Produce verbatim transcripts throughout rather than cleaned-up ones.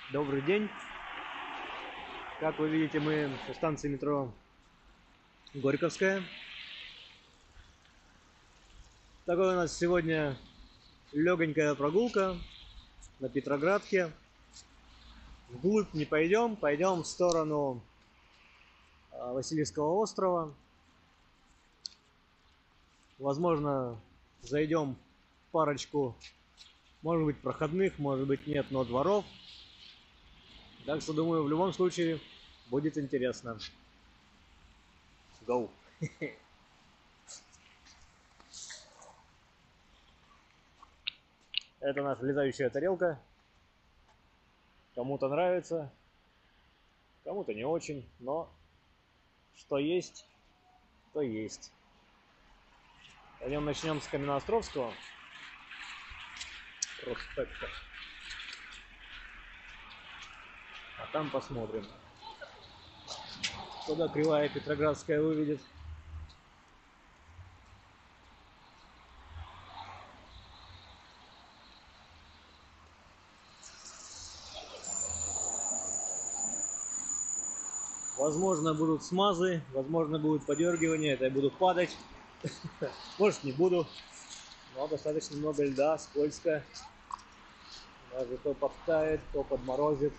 Добрый день. Как вы видите, мы со станции метро Горьковская. Такой у нас сегодня легонькая прогулка на Петроградке. Вглубь не пойдем, пойдем в сторону Васильевского острова. Возможно, зайдем в парочку, может быть, проходных, может быть, нет, но дворов. Так что, думаю, в любом случае будет интересно. Go! Это наша летающая тарелка. Кому-то нравится, кому-то не очень, но что есть, то есть. Пойдем начнем с Каменноостровского проспекта, а там посмотрим, куда кривая Петроградская выведет. Возможно, будут смазы, возможно, будет подергивание, это я буду падать. Может, не буду, но достаточно много льда, скользко. Даже то подтает, то подморозит.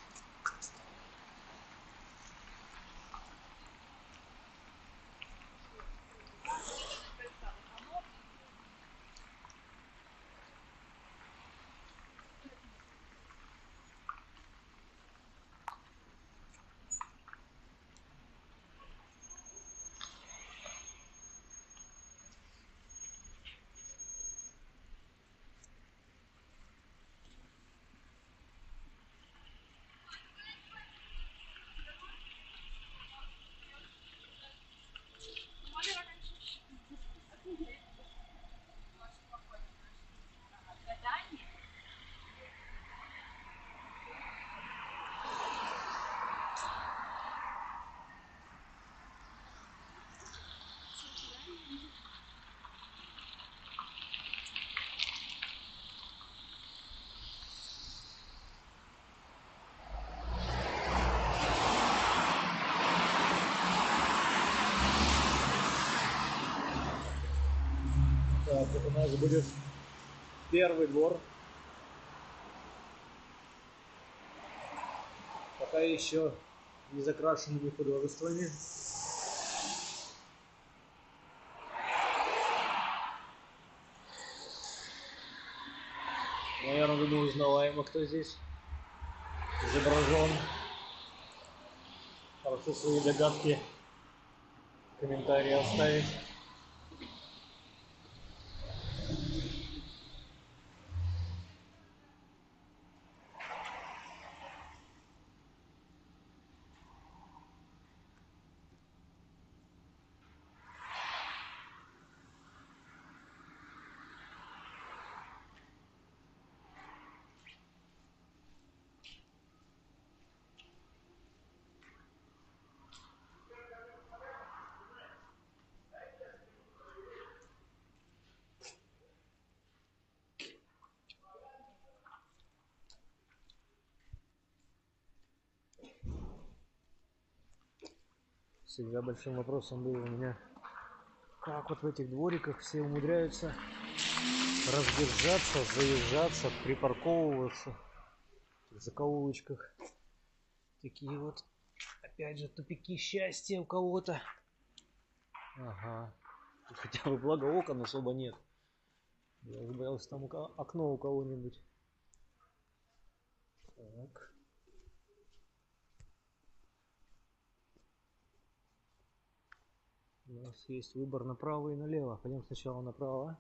Так, это у нас будет первый двор. Пока еще не закрашенными художествами. Наверное, думаю, узнаваемо, кто здесь изображен. Прошу свои догадки в комментарии оставить. Всегда большим вопросом был у меня, как вот в этих двориках все умудряются разъезжаться, заезжаться, припарковываться в закоулочках. Такие вот, опять же, тупики счастья у кого-то. Ага. Тут хотя бы благо окон особо нет. Я уже боялся, там окно у кого-нибудь. Так. У нас есть выбор направо и налево. Пойдем сначала направо.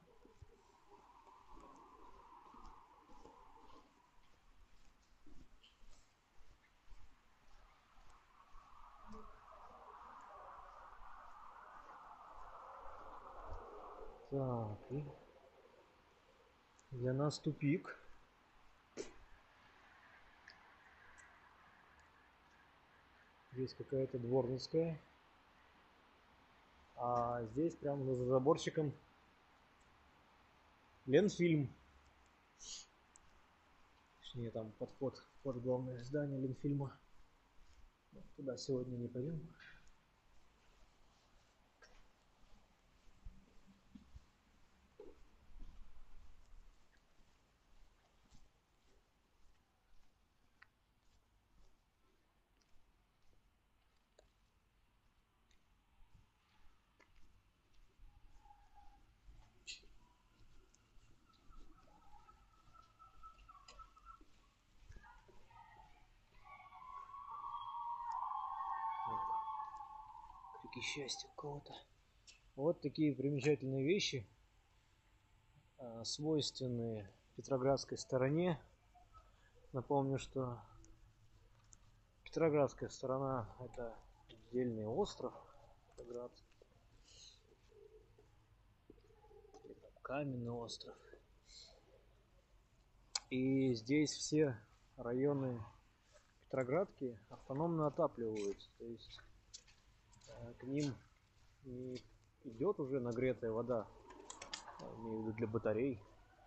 Так, и для нас тупик. Здесь какая-то дворницкая. А здесь прямо за заборчиком Ленфильм. Точнее, там подход Вход в главное здание Ленфильма. Туда сегодня не пойдем. Крики счастья у кого-то. Вот такие примечательные вещи, свойственные Петроградской стороне. Напомню, что Петроградская сторона — это отдельный остров Петроградский, каменный остров. И здесь все районы Петроградки автономно отапливаются, то есть к ним не идет уже нагретая вода, имею в виду для батарей,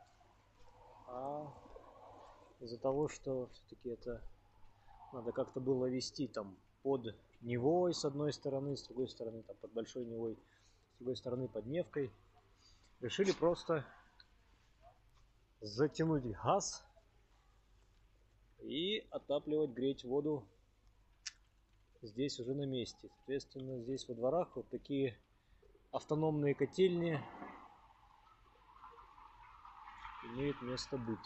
а из-за того, что все-таки это надо как-то было вести там под Невой с одной стороны, с другой стороны там под Большой Невой, с другой стороны под Невкой, решили просто затянуть газ и отапливать, греть воду здесь уже на месте. Соответственно, здесь во дворах вот такие автономные котельни имеют место быть.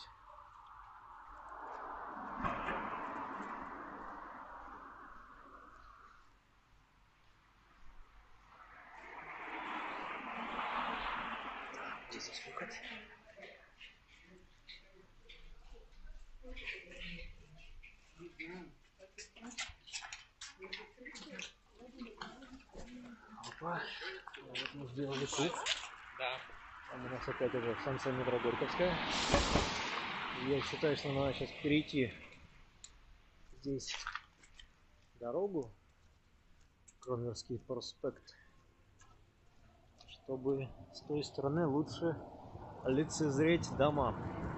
Где здесь выход? Опа. Вот мы сделали круг. Да. Там у нас опять уже станция метро Горьковская. Я считаю, что надо сейчас перейти здесь дорогу, Кронверский проспект, чтобы с той стороны лучше лицезреть дома.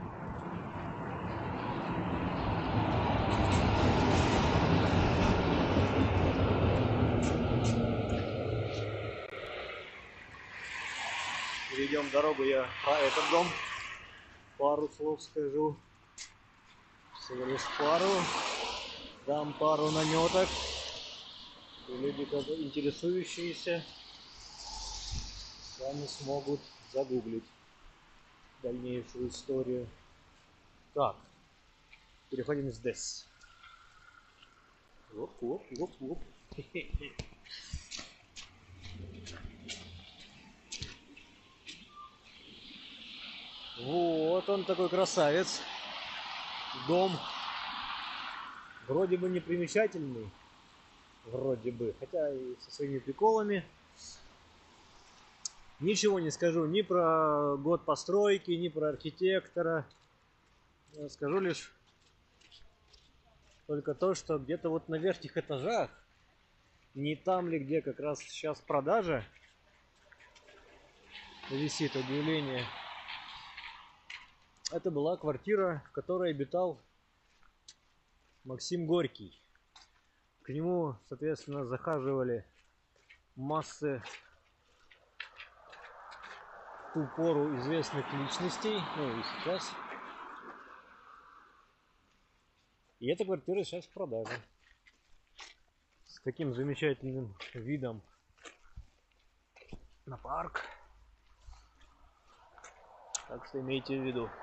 Перейдем дорогу, я про этот дом пару слов скажу. Всего лишь пару. Дам пару наметок. И люди, как интересующиеся, сами смогут загуглить дальнейшую историю. Так, переходим здесь. Лоп, лоп, лоп, лоп. Вот он такой красавец. Дом вроде бы не примечательный, вроде бы, хотя и со своими приколами. Ничего не скажу ни про год постройки, ни про архитектора. Я скажу лишь только то, что где-то вот на верхних этажах, не там ли, где как раз сейчас продажа, висит объявление. Это была квартира, в которой обитал Максим Горький. К нему, соответственно, захаживали массы в ту пору известных личностей, ну и сейчас. И эта квартира сейчас в продаже. С таким замечательным видом на парк. Так что имейте в виду.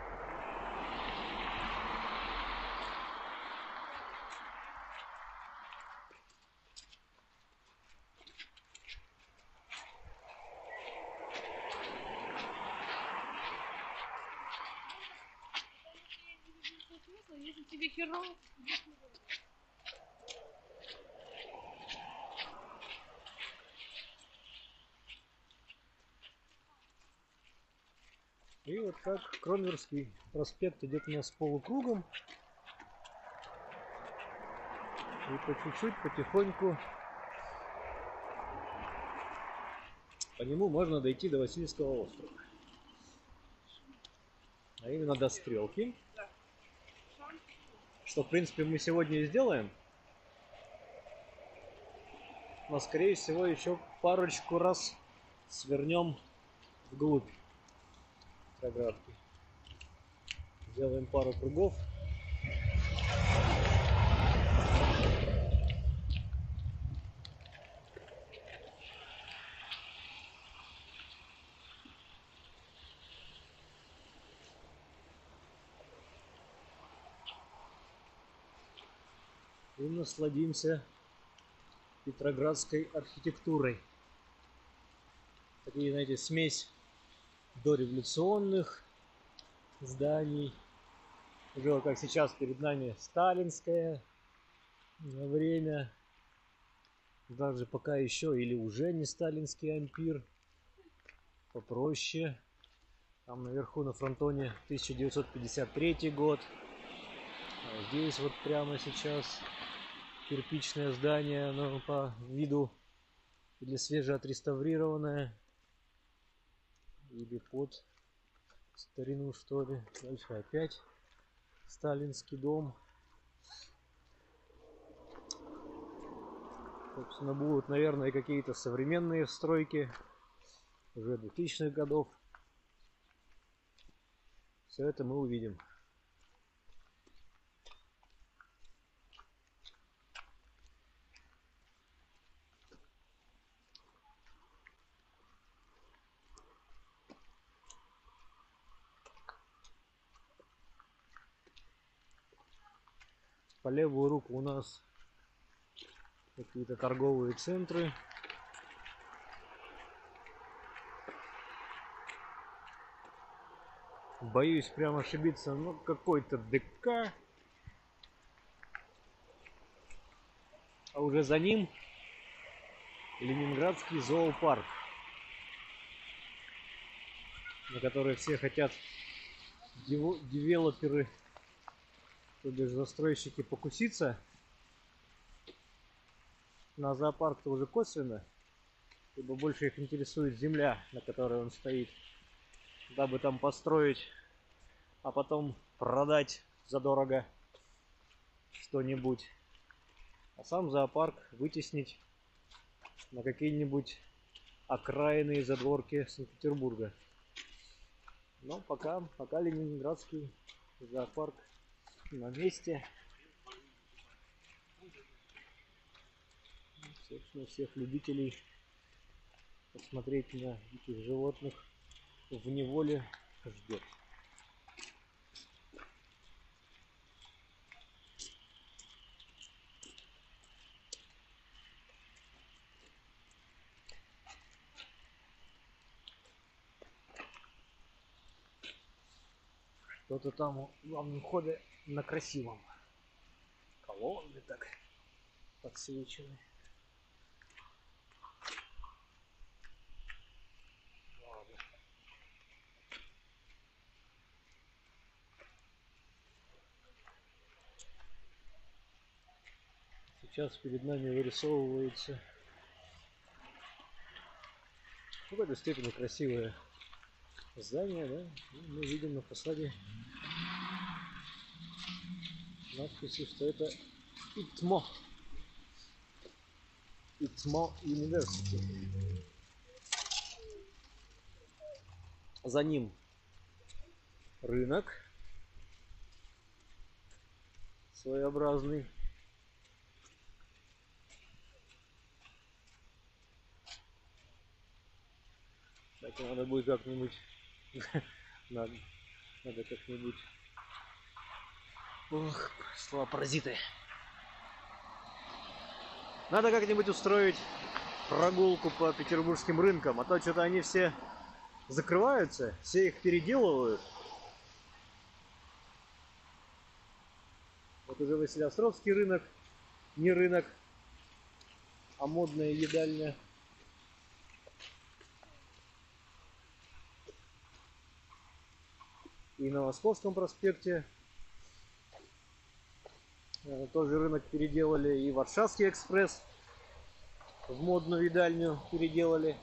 Если тебе херово. И вот как Кронверский проспект идет у нас полукругом. И по чуть-чуть, потихоньку по нему можно дойти до Васильевского острова. А именно до Стрелки. Что, в принципе, мы сегодня и сделаем. Но, скорее всего, еще парочку раз свернем вглубь Петроградки. Сделаем пару кругов. И насладимся петроградской архитектурой. Такие, знаете, смесь дореволюционных зданий. Уже вот как сейчас перед нами сталинское время. Даже пока еще или уже не сталинский ампир. Попроще. Там наверху на фронтоне тысяча девятьсот пятьдесят третий год. А здесь вот прямо сейчас кирпичное здание, но по виду или свежеотреставрированное, или под старину, что ли. Дальше опять сталинский дом. Собственно, будут, наверное, какие-то современные стройки уже двухтысячных годов. Все это мы увидим. По левую руку у нас какие-то торговые центры. Боюсь прямо ошибиться, ну какой-то ДК. А уже за ним Ленинградский зоопарк, на который все хотят девелоперы, то бишь застройщики, покуситься. На зоопарк-то уже косвенно, ибо больше их интересует земля, на которой он стоит, дабы там построить, а потом продать задорого что-нибудь. А сам зоопарк вытеснить на какие-нибудь окраинные задворки Санкт-Петербурга. Но пока, пока Ленинградский зоопарк на месте. Собственно, всех любителей посмотреть на диких животных в неволе ждет. Кто-то там у главного входа на красивом. Колонны так подсвечены. Ладно. Сейчас перед нами вырисовывается в какой-то степени красивое здание, да? И мы видим на фасаде надписи, что это ИТМО. ИТМО University. За ним рынок своеобразный. Так, надо будет как-нибудь надо, надо как-нибудь ох, слова паразиты. Надо как-нибудь устроить прогулку по петербургским рынкам, а то что-то они все закрываются, все их переделывают. Вот уже Василеостровский рынок, не рынок, а модная едальня. И на Московском проспекте тоже рынок переделали, и Варшавский экспресс в модную едальню переделали.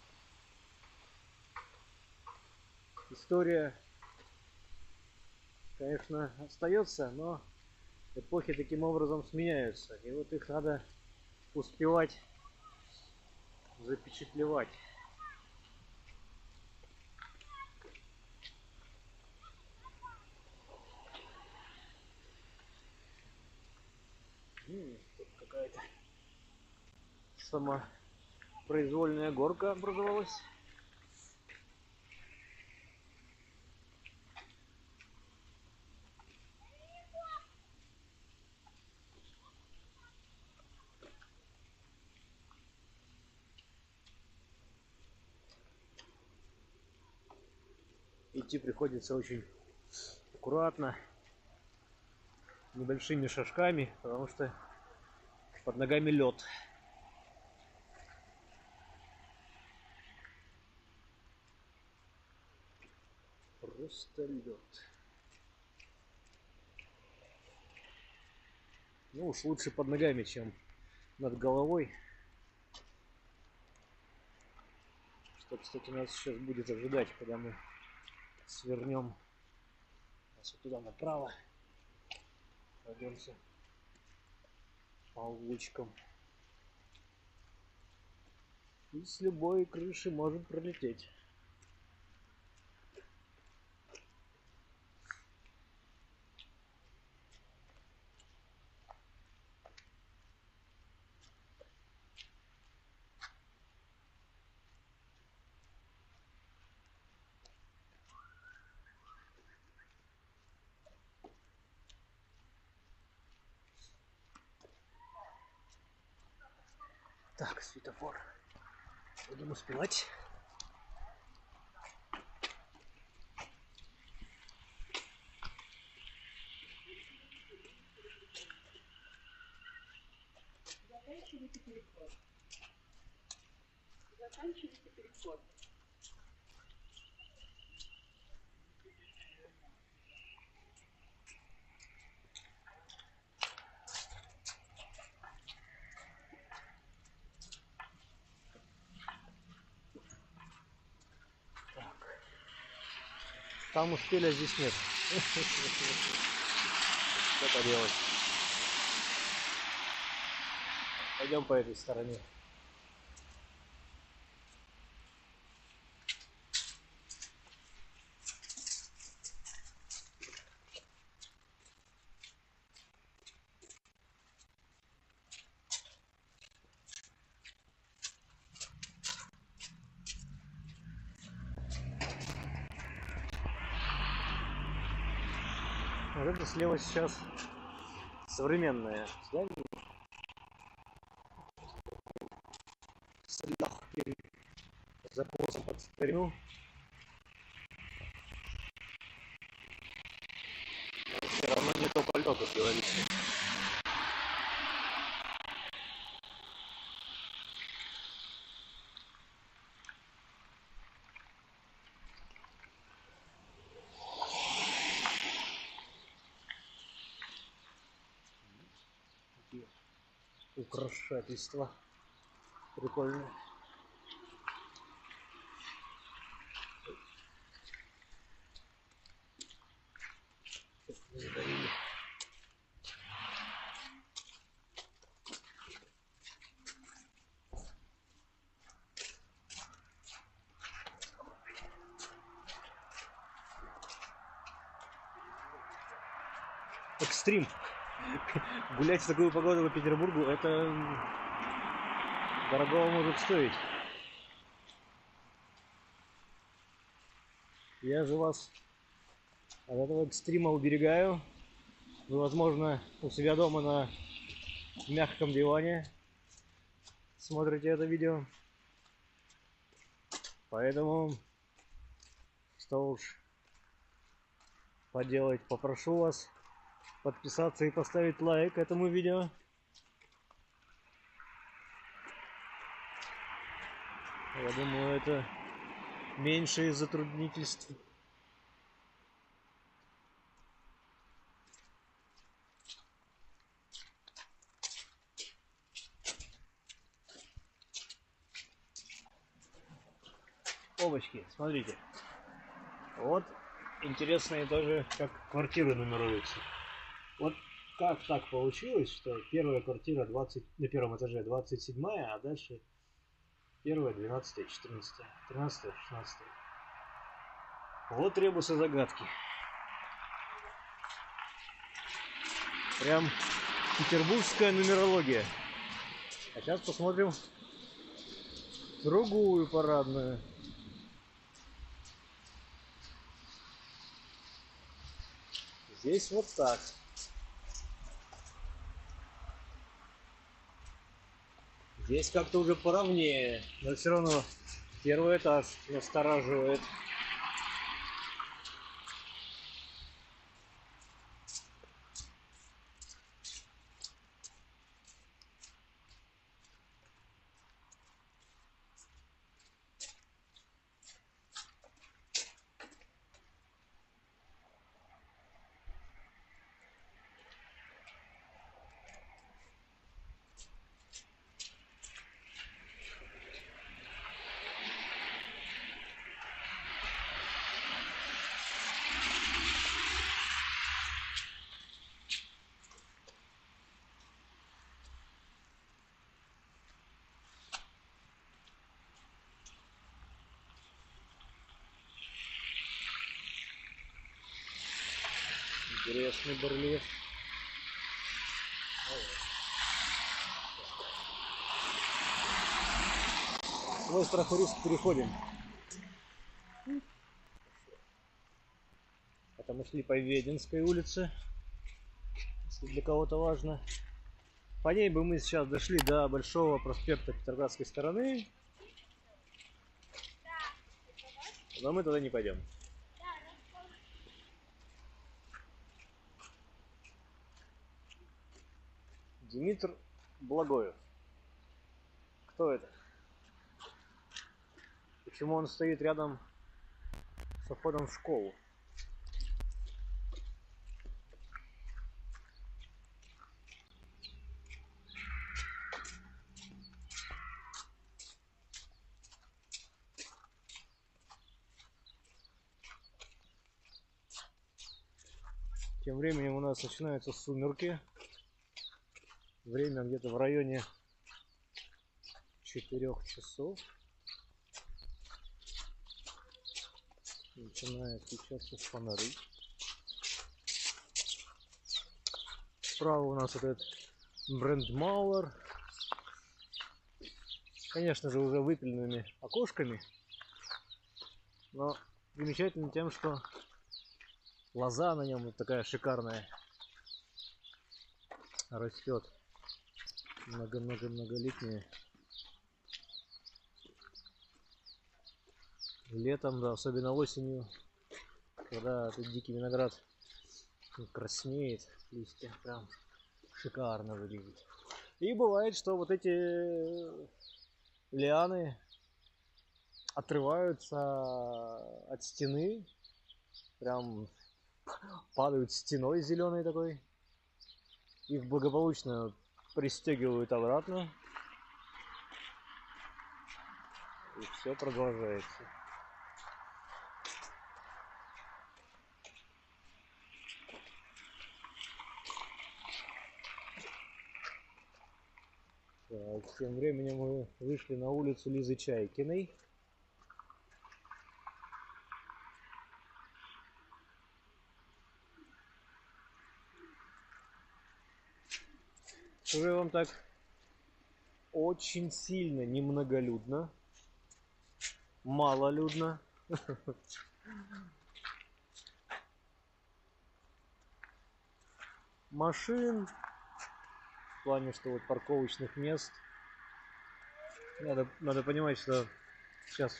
История конечно, остается, но эпохи таким образом сменяются. И вот их надо успевать запечатлевать. Тут какая-то самопроизвольная горка образовалась. Идти приходится очень аккуратно, небольшими шажками, потому что под ногами лед. Просто лед. Ну уж лучше под ногами, чем над головой. Что, кстати, нас сейчас будет ожидать, когда мы свернем вот туда направо. Пойдемся по улочкам. И с любой крыши может пролететь. Так, светофор. Будем успевать. Заканчивайте переход. Заканчивайте переход. Там успели, а здесь нет. Что поделать? Пойдем по этой стороне. Вот это слева сейчас современное здание. С легким закосом под старину. Все равно не то пальто, как говорится. Украшательства прикольные. Задавили. Экстрим. Гулять в такую погоду по Петербургу, это дорогого может стоить. Я же вас от этого экстрима уберегаю. Вы, возможно, у себя дома на мягком диване смотрите это видео. Поэтому, что уж поделать, попрошу вас подписаться и поставить лайк этому видео. Я думаю, это меньше затруднительств. Овощки, смотрите. Вот интересно и тоже, как квартиры нумеруются. Вот как так получилось, что первая квартира двадцать, на первом этаже двадцать седьмая, а дальше первая, двенадцатая, четырнадцатая, тринадцатая, шестнадцатая. Вот ребусы загадки. Прям петербургская нумерология. А сейчас посмотрим другую парадную. Здесь вот так. Здесь как-то уже поровнее, но все равно первый этаж настораживает. Интересный барельеф. Свой страх и риск переходим. Это мы шли по Веденской улице, если для кого-то важно. По ней бы мы сейчас дошли до Большого проспекта Петроградской стороны, но мы туда не пойдем. Димитр Благоев. Кто это? Почему он стоит рядом со входом в школу? Тем временем у нас начинаются сумерки. Время где-то в районе четырёх часов. Начинает включаться фонари. Справа у нас этот Брандмауэр. Конечно же, уже выпиленными окошками. Но замечательно тем, что лоза на нем вот такая шикарная растет. Много-много-многолетняя. Летом, да, особенно осенью, когда этот дикий виноград краснеет, листья прям шикарно выглядит. И бывает, что вот эти лианы отрываются от стены, прям падают стеной зеленой такой. Их благополучно пристегивают обратно. И все продолжается. Так, тем временем мы вышли на улицу Лизы Чайкиной. Уже вам так очень сильно немноголюдно, малолюдно. Машин, в плане, что вот парковочных мест. Надо, надо понимать, что сейчас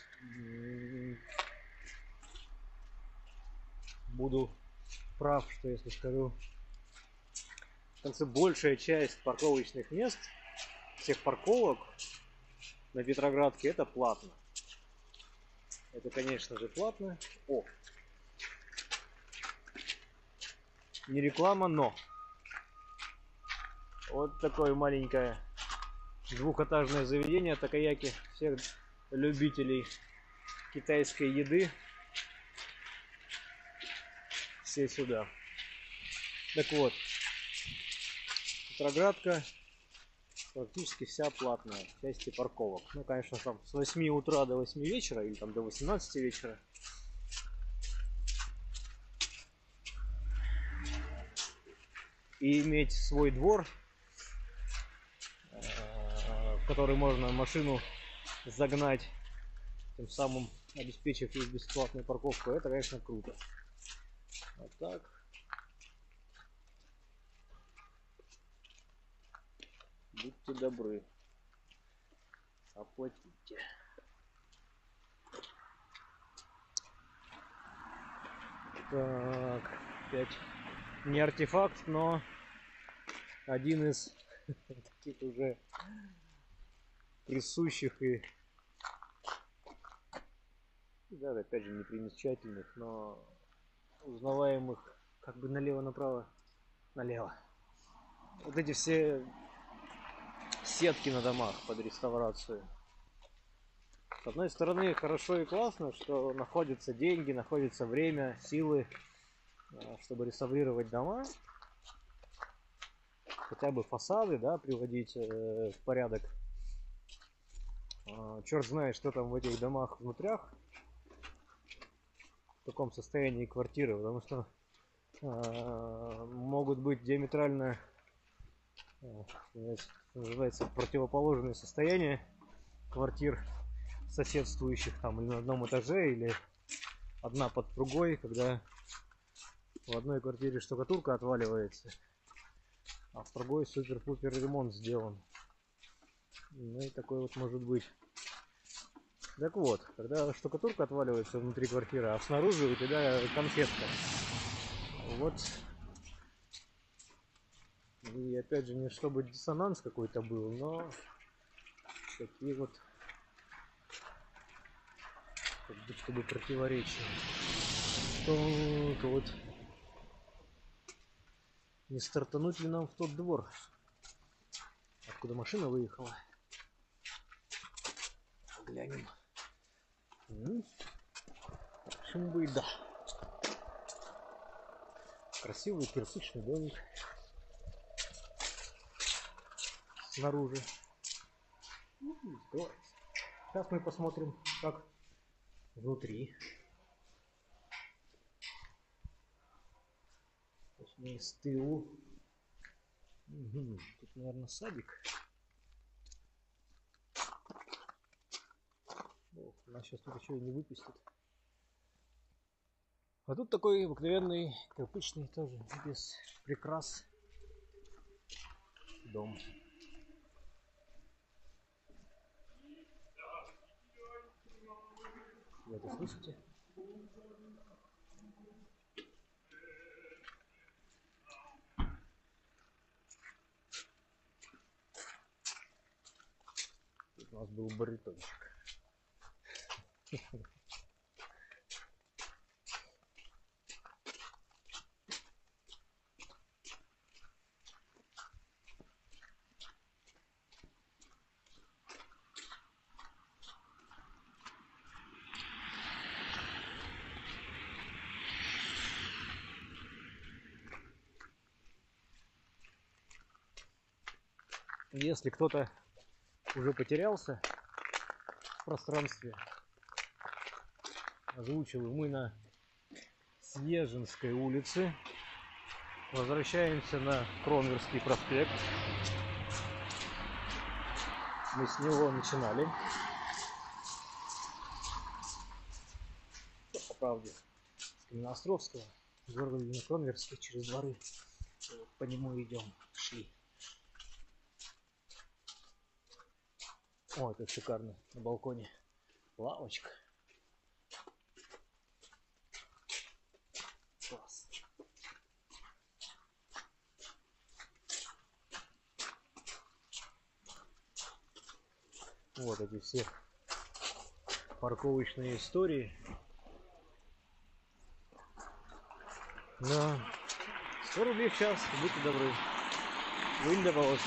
буду прав, что если скажу, в конце большая часть парковочных мест, всех парковок на Петроградке, это платно. Это, конечно же, платно. О! Не реклама, но вот такое маленькое двухэтажное заведение такаяки всех любителей китайской еды. все сюда. Так вот, Петроградка практически вся платная в части парковок. Ну, конечно, там с восьми утра до восьми вечера или там до восемнадцати вечера. И иметь свой двор, в который можно машину загнать, тем самым обеспечив ей бесплатную парковку, это, конечно, круто. Вот так. Будьте добры, оплатите. Так, опять не артефакт, но один из таких уже присущих и, да, опять же, непримечательных, но узнаваемых как бы налево-направо, налево. Вот эти все сетки на домах под реставрацию. С одной стороны, хорошо и классно, что находятся деньги, находится время, силы, чтобы реставрировать дома, хотя бы фасады, да, приводить э, в порядок. Э, черт знает, что там в этих домах внутрях, в каком состоянии квартиры, потому что э, могут быть диаметрально, э, называется, противоположные состояния квартир соседствующих, там, или на одном этаже, или одна под другой, когда в одной квартире штукатурка отваливается, а в другой супер-пупер ремонт сделан. Ну и такой вот может быть. Так вот, когда штукатурка отваливается внутри квартиры, а снаружи у тебя конфетка. Вот. И опять же, не чтобы диссонанс какой-то был, но такие вот как будто бы противоречия. Так вот. Не стартануть ли нам в тот двор, откуда машина выехала? Глянем. Почему бы и да. Красивый кирпичный домик снаружи. Сейчас мы посмотрим, как внутри. Точнее, с тылу. Угу. Тут, наверное, садик. Ох, нас сейчас тут еще и не выпустят. А тут такой обыкновенный кирпичный, тоже без прикрас, дом. Вы это слышите? Тут у нас был баритончик. Если кто-то уже потерялся в пространстве, озвучил, мы на Снежинской улице. Возвращаемся на Кронверский проспект. Мы с него начинали. По правде, с Каменноостровского, города на Кронверский, через дворы. По нему идем, шли. О, это шикарно. На балконе лавочка. Класс. Вот эти все парковочные истории. Да. сто рублей в час, будьте добры. Вынь да полось.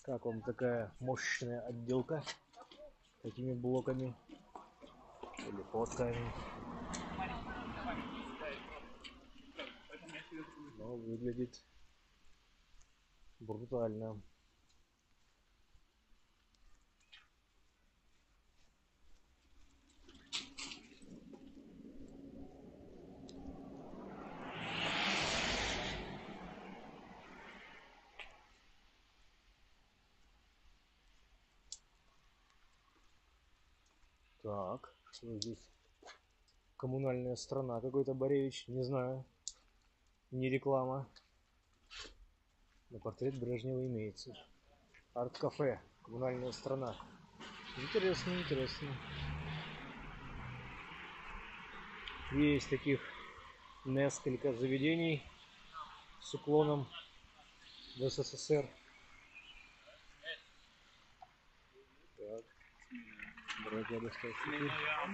Как вам такая мощная отделка? Такими блоками или плотками? Но выглядит брутально. Так, что здесь? Коммунальная страна какой-то, Боревич, не знаю. Не реклама. Но портрет Брежнева имеется. Арт-кафе, коммунальная страна. Интересно, интересно. Есть таких несколько заведений с уклоном в СССР. Так. Дорогая достаточно.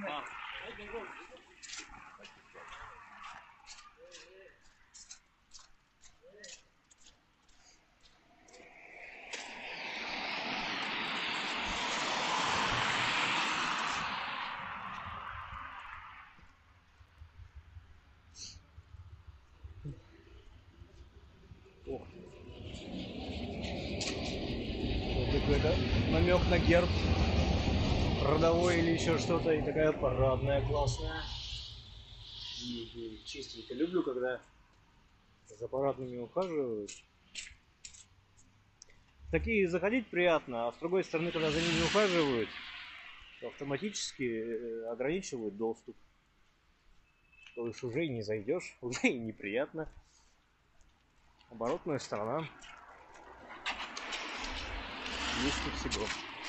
Ох. Это какой-то намек на герб родовой или еще что-то, и такая парадная, классная. И, и чистенько. Люблю, когда за парадными ухаживают. Такие заходить приятно, а с другой стороны, когда за ними ухаживают, то автоматически ограничивают доступ. То есть уже и не зайдешь, уже и неприятно. Оборотная сторона. Есть и всего.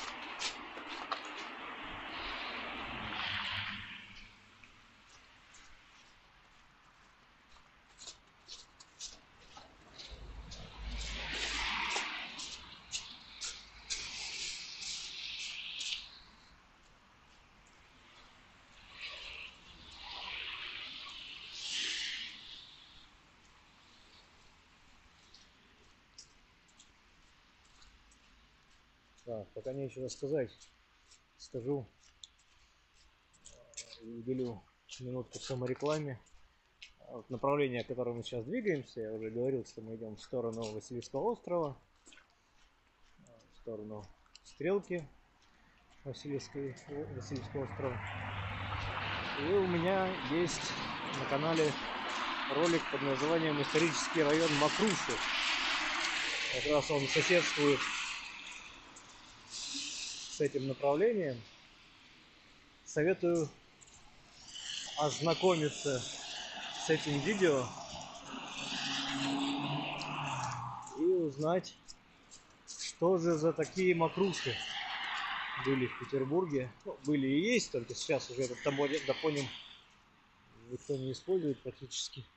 Так, пока нечего сказать, скажу, уделю минутку саморекламе. Вот направление, в котором мы сейчас двигаемся, я уже говорил, что мы идем в сторону Васильевского острова, в сторону Стрелки Васильевской, Васильевского острова. И у меня есть на канале ролик под названием «Исторический район Мокруши». Как раз он соседствует с этим направлением. Советую ознакомиться с этим видео и узнать, что же за такие мокруши были в Петербурге. Ну, были и есть, только сейчас уже этот топоним никто не использует практически.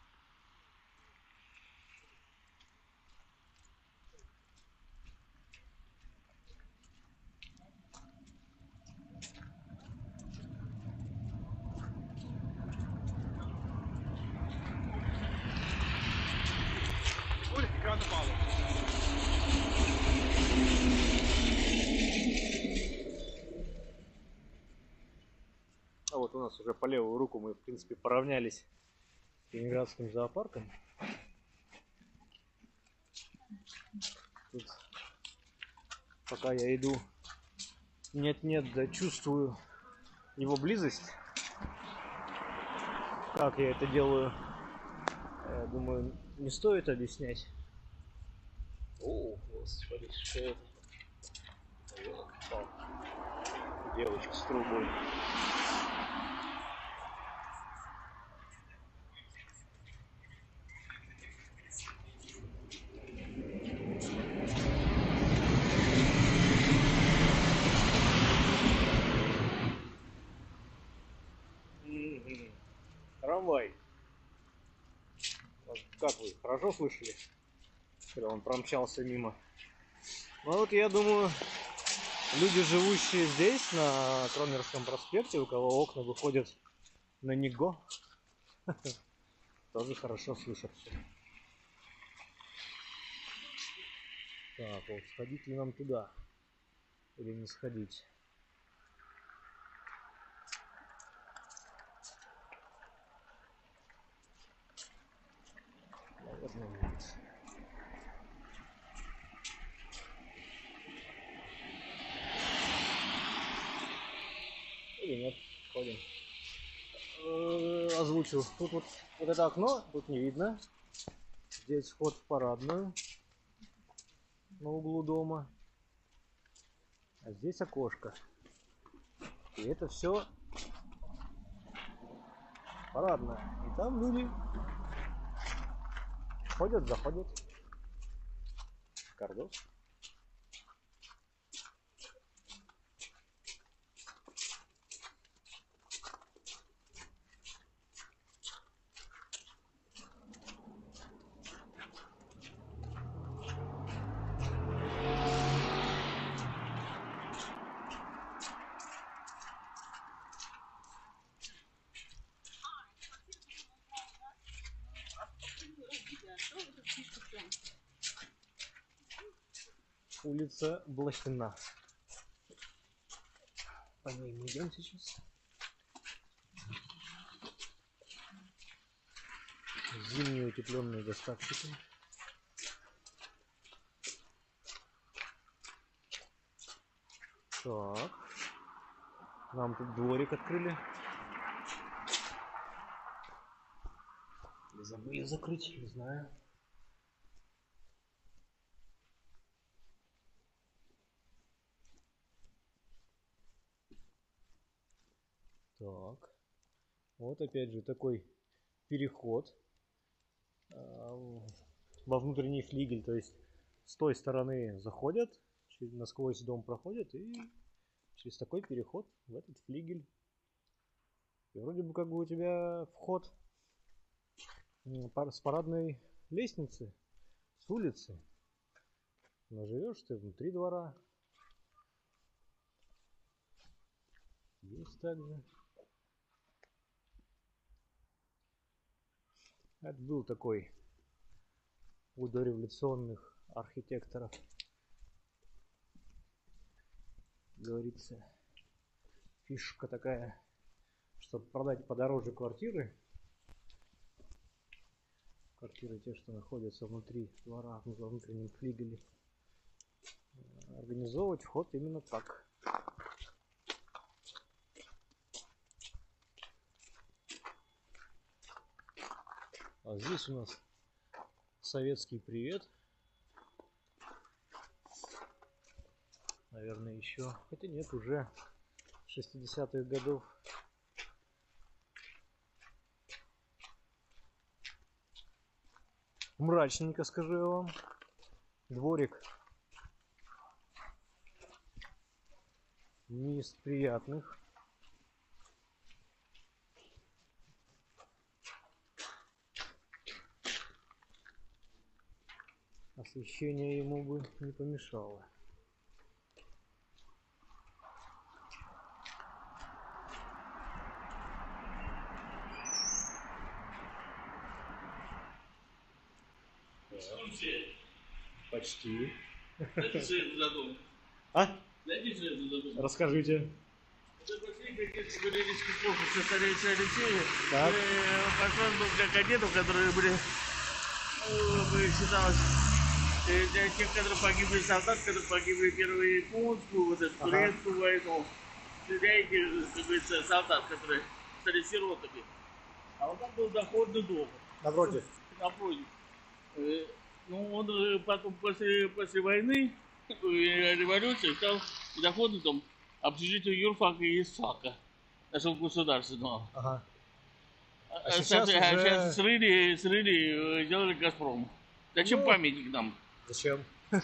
А вот у нас уже по левую руку мы, в принципе, поравнялись с Ленинградским зоопарком. Тут, пока я иду, нет-нет, да чувствую его близость. Как я это делаю, я думаю, не стоит объяснять. О, господи, что это? Девочка с трубой. Трамвай. Как вы, хорошо слышали, когда он промчался мимо? Ну вот я думаю, люди, живущие здесь, на Кромерском проспекте, у кого окна выходят на него, тоже хорошо слышат все. Так, вот сходить ли нам туда? Или не сходить? Наверное, нет. Или нет, ходим. Э-э, озвучил. Тут вот, вот это окно, тут не видно. Здесь вход в парадную на углу дома. А здесь окошко. И это все парадная. И там люди ходят, заходят. Кардос. Улица Блохина. По ней мы идем сейчас. Зимние утепленные доставщики. Так. Нам тут дворик открыли. Или забыли закрыть, не знаю. Так, вот опять же такой переход э, во внутренний флигель, то есть с той стороны заходят, насквозь дом проходят и через такой переход в этот флигель. И вроде бы как бы у тебя вход с парадной лестницы, с улицы, но живешь ты внутри двора. Есть также. Это был такой у дореволюционных архитекторов, говорится, фишка такая, чтобы продать подороже квартиры. Квартиры те, что находятся внутри двора, во внутреннем флигеле. Организовывать вход именно так. А здесь у нас советский привет. Наверное, еще. Хотя нет, уже шестидесятых годов. Мрачненько, скажу я вам. Дворик не из приятных. Освещение ему бы не помешало. Почти. А? Расскажите. Так. Пошел был для кадетов, которые были, считалось, для тех, которые погибли солдат, которые погибли в Первую Японскую, вот эту ага. турецкую войну. Для этих, как говорится, солдат, которые стали сиротами. А вот там был доходный дом. Напротив. Напротив. Ну, он потом после, после войны, революции, стал доходный дом общежития юрфака и ИСФАКа, нашего государственного. Ага. А, а сейчас, уже... а сейчас срыли, срыли, сделали Газпром. Зачем ну, памятник нам? Зачем?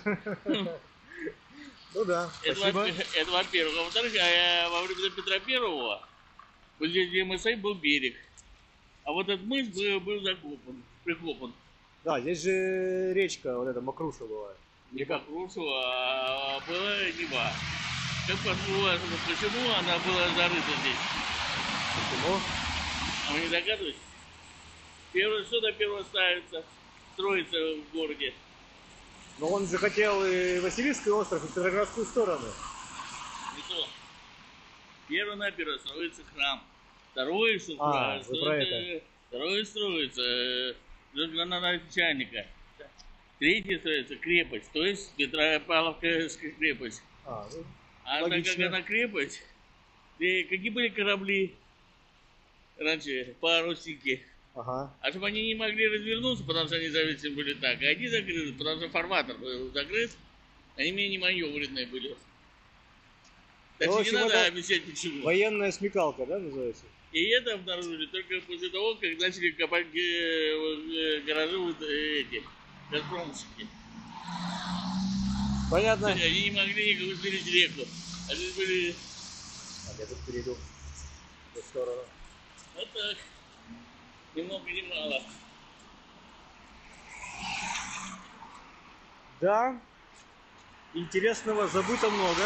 Ну да, спасибо. Это во-первых. А во-вторых, во время Петра Первого вот здесь, где мы стоим, был берег. А вот этот мыс был закопан, прикопан. Да, здесь же речка, вот эта Мокруша была. Не Мокруша, а была Нева. Как по-моему, почему она была зарыта здесь? Почему? А вы не догадываетесь? Первое, что на первое ставится, строится в городе? Но он же хотел и Васильевский остров, и Петроградскую сторону. Не то. Первонаперво строится храм. Второе, что А, строится, вы про это. Второе строится э, для начальника. Третье строится крепость, то есть Петропавловская крепость. А, ну, А логично. так как она крепость, и какие были корабли раньше, парусники. Ага. А чтобы они не могли развернуться, потому что они зависимы были так, а они закрыты, потому что фарватер был закрыт, они менее маневренные были. Так Ну, что в не общем, надо это объяснять ничего. военная смекалка, да, называется? И это обнаружили только после того, как начали копать э, гаражи вот эти, газпромщики. Понятно. Они не могли никак усмирить реку. Они были... А я тут перейду в эту сторону. Вот так. Ни много ни мало. Да, интересного забыто много.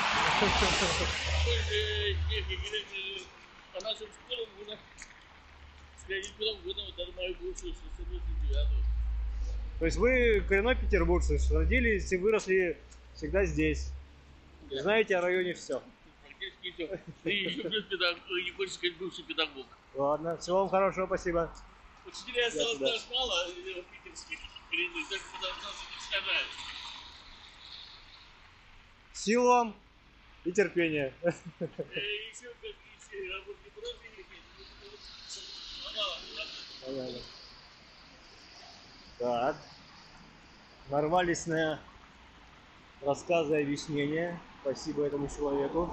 Больше техники, по нашим школам было сходить куда угодно, вот даже мою бывшую шестьсот восемьдесят девятую. То есть вы коренной петербуржцы, родились и выросли всегда здесь. Да. Знаете о районе все. Практически все. И еще плюс педагог, не хочешь сказать, бывший педагог. Ладно, всего вам хорошего, спасибо. Учителей осталось туда. даже мало, питерских коренных, только потому что нас уничтожают. Сил вам и терпения. И еще как если работать просто не Понятно. Так. Нарвались на рассказы и объяснения. Спасибо этому человеку.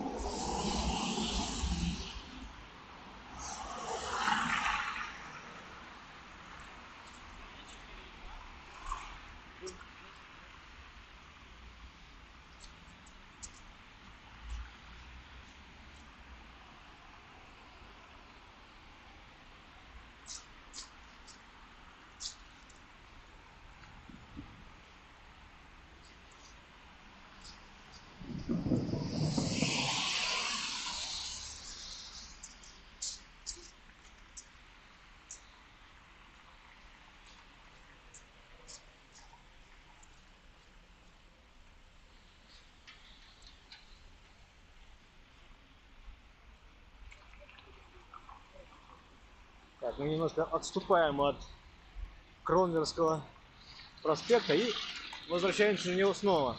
Так, мы немножко отступаем от Кронверского проспекта и возвращаемся на него снова.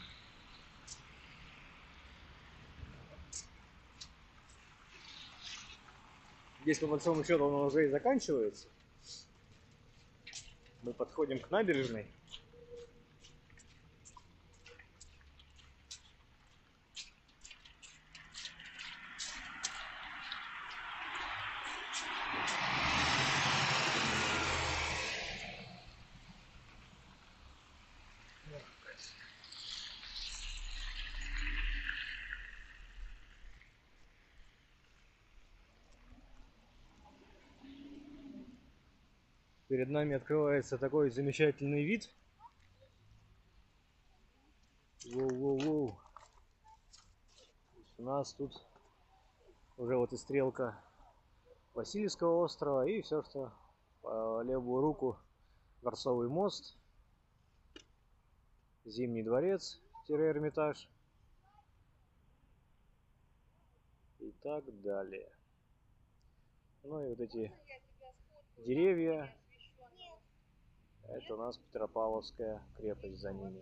Здесь, по большому счету, он уже и заканчивается. Мы подходим к набережной. Перед нами открывается такой замечательный вид. Воу-воу-воу. У нас тут уже вот и стрелка Васильевского острова и все, что по левую руку Дворцовый мост, Зимний дворец-Эрмитаж и так далее. Ну и вот эти деревья. Это у нас Петропавловская крепость за ними.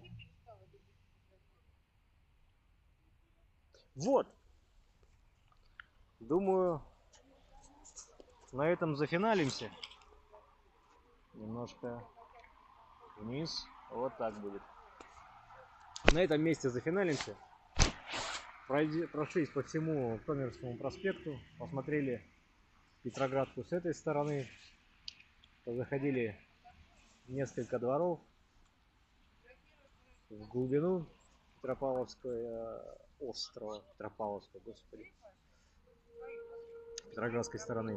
Вот. Думаю, на этом зафиналимся. Немножко вниз. Вот так будет. На этом месте зафиналимся. Пройди, прошлись по всему Коммерческому проспекту. Посмотрели Петроградку с этой стороны. Заходили несколько дворов в глубину Петропавловского острова, Петропавловского, господи, Петроградской стороны.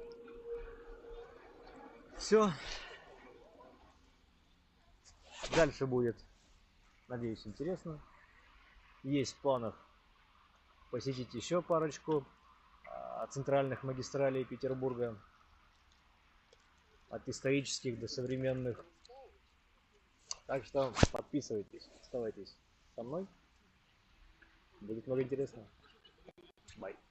Все. Дальше будет, надеюсь, интересно. Есть в планах посетить еще парочку центральных магистралей Петербурга. От исторических до современных. Так что подписывайтесь, оставайтесь со мной. Будет много интересного. Бай.